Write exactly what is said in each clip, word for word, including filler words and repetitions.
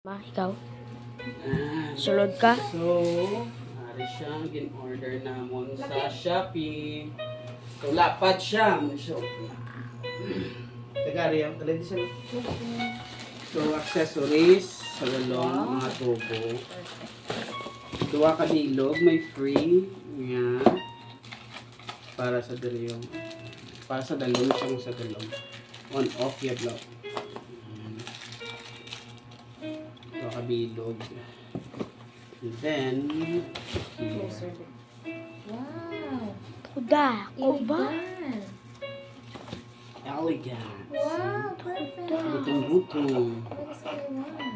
Ma, ikaw? Ah, Sulod ka? So, ari siyang gin-order namon sa Shopee. So, lapad siya. So, tagari ang talent siya. So, accessories sa lalong, mga tubo. Dua ka dilog, may free. Nga. Para sa dalong. Para sa dalong, siyang sa dalong. On, off, yan lang. Dua ka bilog. And then, here. Wow! Kuda, kuba. Elegant! Elegant. Wow! Perfect! Butong-butong. What is what I want?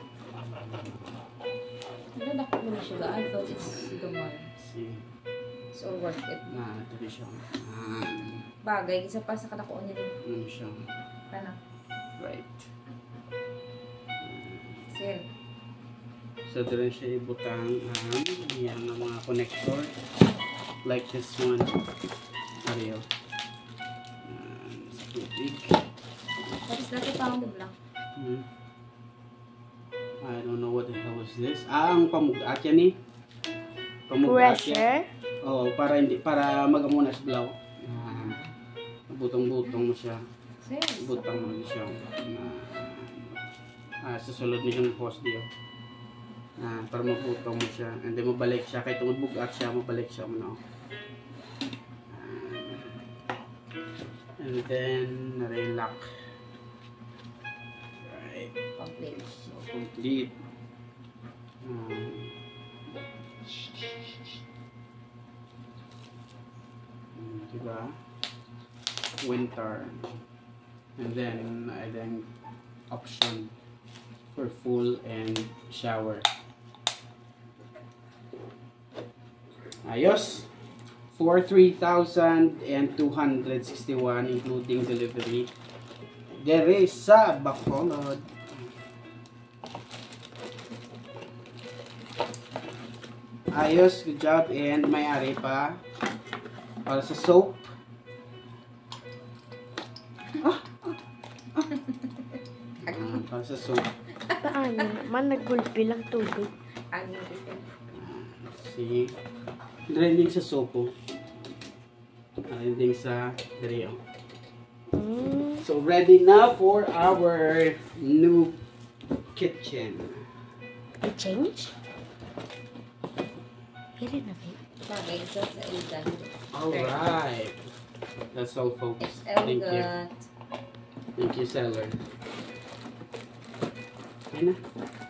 Ang ko na siya. I thought it's the one. See. It's all worth it. Na, ito rin siya. Ah, Bagay, isa pa sa kanakuha niya rin. ano siya. Paano? Right. Sale. So, ito rin siya ibutang ang yan ang mga connector. Like this one. Ariel. Uh, sa tubig. What is that? Found lang. Hmm. I don't know what the hell is this. Ah, ang pamugat yan eh. Pamugat yan. Pressure. Oo, para hindi para magamuna sa blaw. Ah, butong-butong mo siya. Sale. Butang mo siya. Ah, sa sulod niya yung post diyo. Ah, para mabutong mo siya. And then mabalik siya. Kahit tungod bugat siya, mabalik siya mo na. And then, na-relax. Right. Complete. So, complete. Um, diba? Winter. And then, I then option for full and shower. Ayos! For three thousand two hundred sixty-one including delivery. Dere sa Bacolod. Ayos, good job, and may-ari pa para sa soap. Ah, ah, ah. Para sa soap. Paano naman? Nagulpi lang tubig. Ang interesting. See? Trending sa sopo. Trending sa Dario. Mm. So, ready now for our new kitchen. You change? Here na ba? Bagay, isa sa elegant. Alright. That's all, folks. It's Thank you. elegant. Thank you, seller. Ayun na.